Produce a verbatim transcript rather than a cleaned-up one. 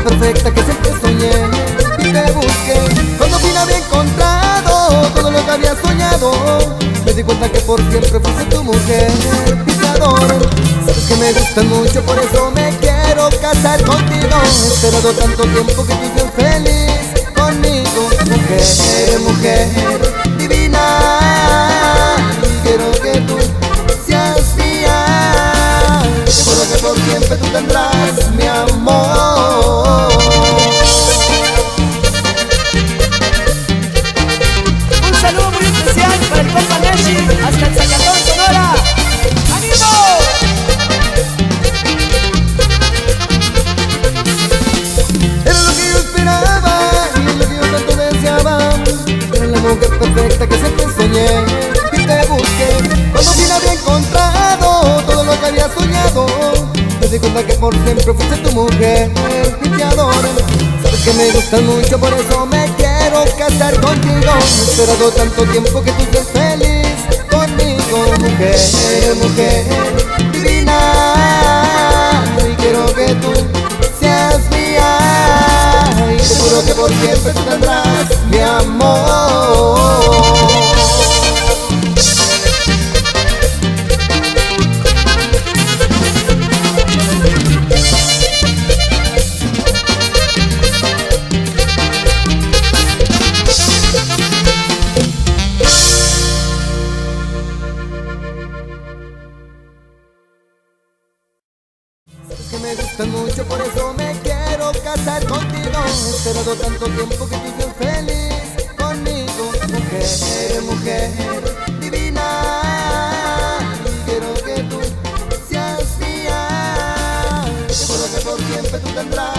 perfecta que siempre soñé y te busqué. Cuando fin había encontrado todo lo que había soñado, me di cuenta que por siempre fuiste tu mujer y te adoro. Sabes que me gustas mucho, por eso me quiero casar contigo. He esperado tanto tiempo que tú seas feliz conmigo. Mujer, mujer divina, quiero que tú seas mía. Seguro que por siempre tú tendrás mi amor. Un saludo muy especial para el compa Neshi, hasta el Zacatón, Sonora. ¡Ánimo! Era lo que yo esperaba y es lo que yo tanto deseaba. Era la mujer perfecta que siempre soñé y te busqué. Cuando fin había encontrado todo lo que había soñado, me di cuenta que por siempre fuiste tu mujer y te adoro. Sabes que me gustas mucho, por eso me quiero casar contigo. He esperado tanto tiempo que tú seas feliz conmigo. Mujer, mujer divina, y quiero que tú seas mía. Y te juro que por siempre tú tendrás mi amor. Sabes que me gustas mucho, por eso me quiero casar contigo. He esperado tanto tiempo que tú seas feliz conmigo. Mujer, mujer divina, quiero que tú seas mía. Seguro que por siempre tú tendrás